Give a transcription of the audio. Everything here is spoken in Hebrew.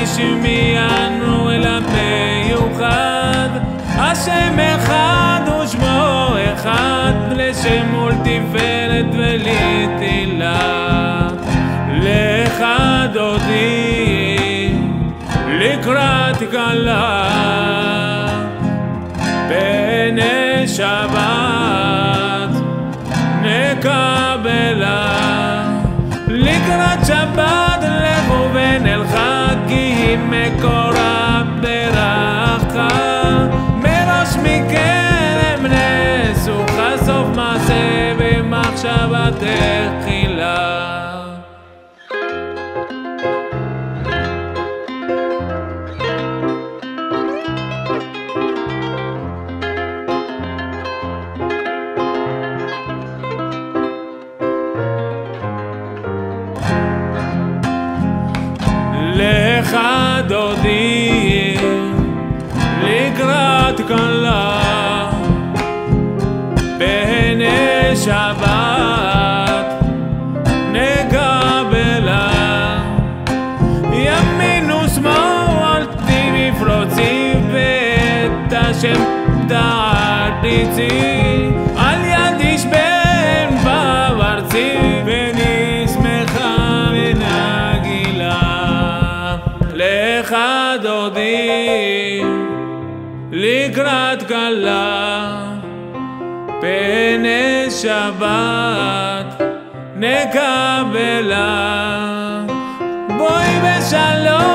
השמיענו אל המיוחד, השם אחד ושמו אחד, לשם ולתפארת ולתהילה. לך דודי לקראת כלה, בני שבת נקבלה. לקראת שבת לכו ונלכה, כי היא מקורה ברכה. מראש מכרם נסוכה, סוף מעשה במחשבה תחילה. לך דודי לקראת כלה, בני שבת נקבלה. ימין ושמאל תפרוצי, ואת השם תעריצי. על יד איש בן בארצי, ונשמחה ונגילה. לך דודי לקראת כלה, בני שבת נקבלה. בואי בשלום